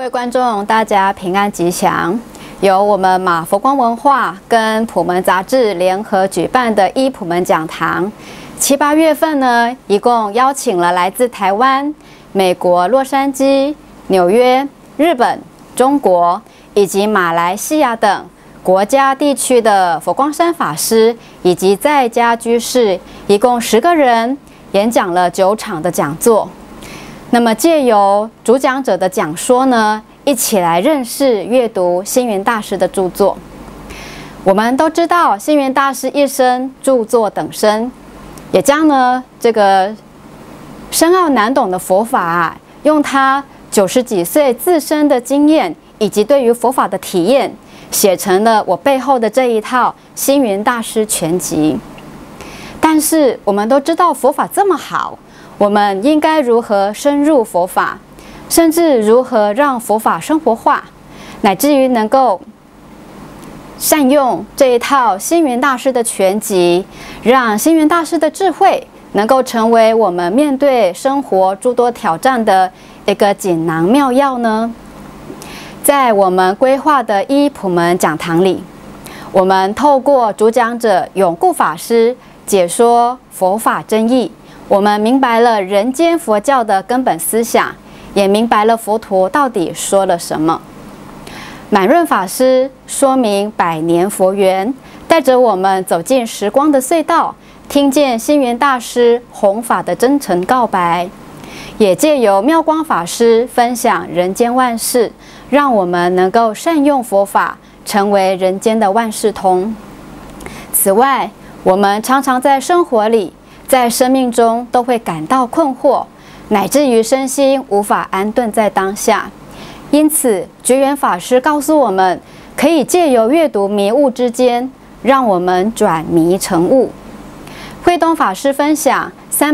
位观众，大家平安吉祥！由我们马佛光文化跟普门杂志联合举办的依普门讲堂，7、8月份呢，一共邀请了来自台湾、美国洛杉矶、纽约、日本、中国以及马来西亚等国家地区的佛光山法师以及在家居士，一共10个人，演讲了9场的讲座。那么借由主讲者的讲说呢，一起来认识阅读星云大师的著作。我们都知道，星云大师一生著作等身，也将呢这个深奥难懂的佛法用他90几岁自身的经验以及对于佛法的体验，写成了我背后的这一套星云大师全集。但是我们都知道佛法这么好，我们应该如何深入佛法，甚至如何让佛法生活化，乃至于能够善用这一套星云大师的全集，让星云大师的智慧能够成为我们面对生活诸多挑战的一个锦囊妙药呢？在我们规划的依普门讲堂里，我们透过主讲者永固法师解说佛法真义，我们明白了人间佛教的根本思想，也明白了佛陀到底说了什么。满润法师说明100年佛缘，带着我们走进时光的隧道，听见星云大师弘法的真诚告白，也借由妙光法师分享人间万事，让我们能够善用佛法，成为人间的万事通。此外，我们常常在生活里，在生命中都会感到困惑，乃至于身心无法安顿在当下。因此，觉圆法师告诉我们，可以借由阅读迷悟之间，让我们转迷成悟。慧东法师分享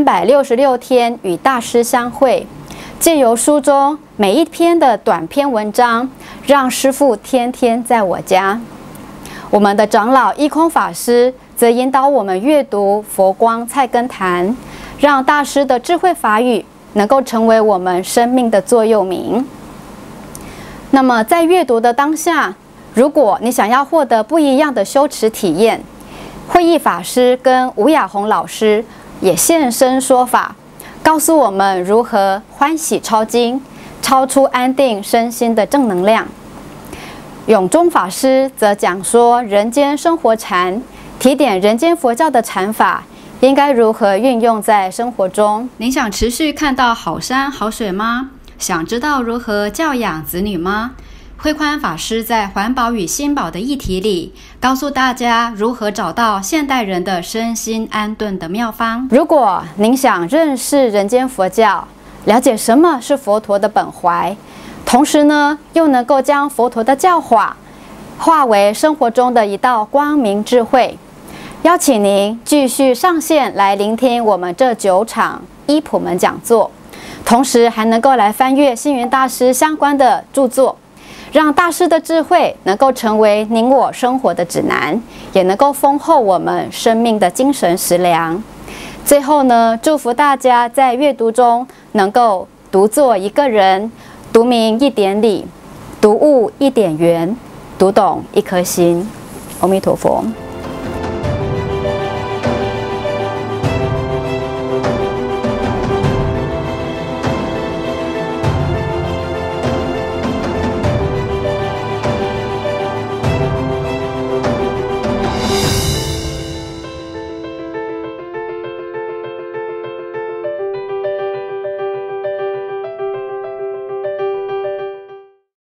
366天与大师相会，借由书中每一篇的短篇文章，让师父天天在我家。我们的长老一空法师则引导我们阅读佛光菜根谭，让大师的智慧法语能够成为我们生命的座右铭。那么在阅读的当下，如果你想要获得不一样的修持体验，慧义法师跟吴雅红老师也现身说法，告诉我们如何欢喜抄经，超出安定身心的正能量。永忠法师则讲说人间生活禅，提点人间佛教的禅法应该如何运用在生活中。您想持续看到好山好水吗？想知道如何教养子女吗？慧宽法师在环保与心保的议题里，告诉大家如何找到现代人的身心安顿的妙方。如果您想认识人间佛教，了解什么是佛陀的本怀，同时呢，又能够将佛陀的教法化为生活中的一道光明智慧，邀请您继续上线来聆听我们这9场依普门讲座，同时还能够来翻阅星云大师相关的著作，让大师的智慧能够成为您我生活的指南，也能够丰厚我们生命的精神食粮。最后呢，祝福大家在阅读中能够读作一个人，读明一点理，读悟一点缘，读懂一颗心。阿弥陀佛。